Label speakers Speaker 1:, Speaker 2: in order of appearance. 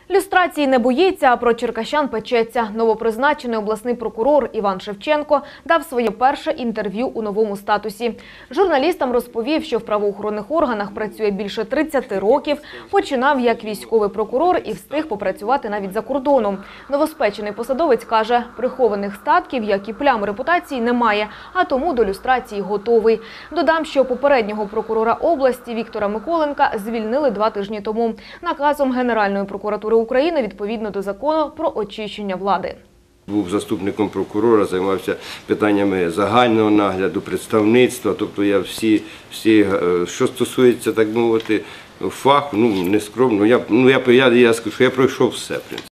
Speaker 1: Люстрації не боїться, а про черкащан печеться. Новопризначений обласний прокурор Іван Шевченко дав своє перше інтерв'ю у новому статусі. Журналістам розповів, що в правоохоронних органах працює більше 30 років, починав як військовий прокурор і встиг попрацювати навіть за кордоном. Новоспечений посадовець каже, прихованих статків, як і плям репутації, немає, а тому до люстрації готовий. Додам, що попереднього прокурора області Віктора Миколенка звільнили 2 тижні тому наказом Генеральної прокуратури України відповідно до закону про очищення влади.
Speaker 2: Був заступником прокурора, займався питаннями загального нагляду, представництва, тобто я всі, що стосується, так мовити, фаху, не скромно, я скажу, що я пройшов все, в принципі.